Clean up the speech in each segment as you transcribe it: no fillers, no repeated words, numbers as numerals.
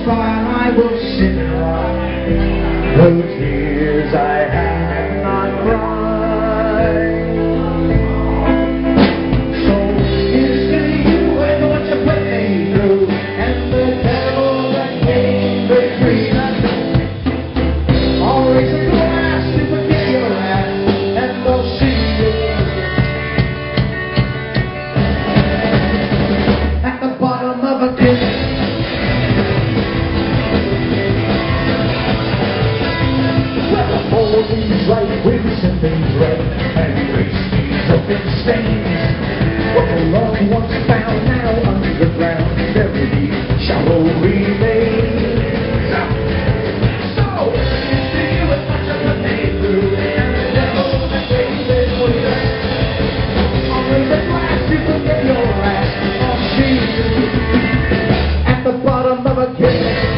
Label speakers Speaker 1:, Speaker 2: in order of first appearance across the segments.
Speaker 1: fine, I will sit and ride those tears I have not cried. So here's to you and what you put me through, and the devil that came between us. I'll raise a glass to forget your wrath, and they'll see you at the bottom of a pit. Right with something red and race these open stains. What the loved ones found now underground, very deep shallow remains. So, see you with much of the name through, and the devil that takes it with us. I'll raise a glass to forget your wrath. I'll see you at the bottom of a cave.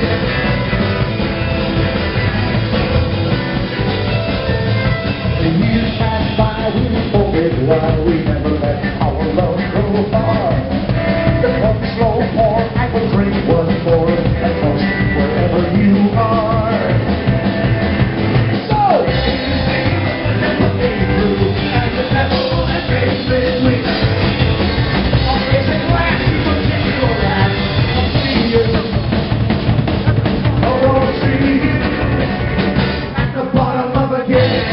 Speaker 1: While we never let our love go far, the cup slow pour, I will drink one more, and most wherever you are. So, put me through, and the devil that takes between us. I'll raise a glass to forget your wrath. I'll see you. Oh, I'll see you at the bottom of a cave.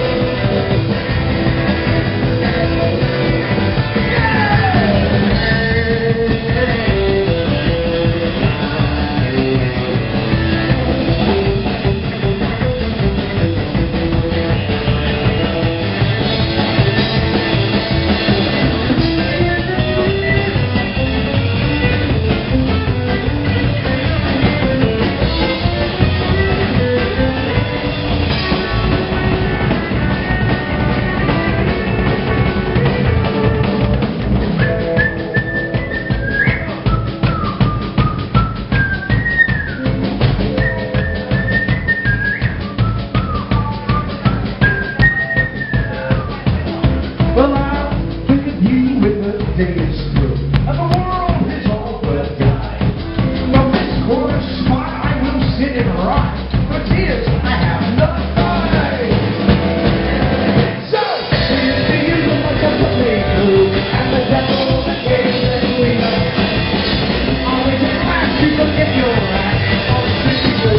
Speaker 1: Well, I'll look at you with the days through, and the world is all but died. From this corner spot I will sit and rot, for tears I have not cried. So, here's to you what you put me through, and the devil that came between us. Always a class to forget your wrath. I'll see you.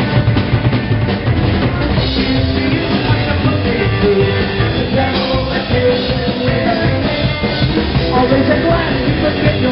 Speaker 1: Here's to you what you put me through, and the devil that came between us. Always a glass to forget your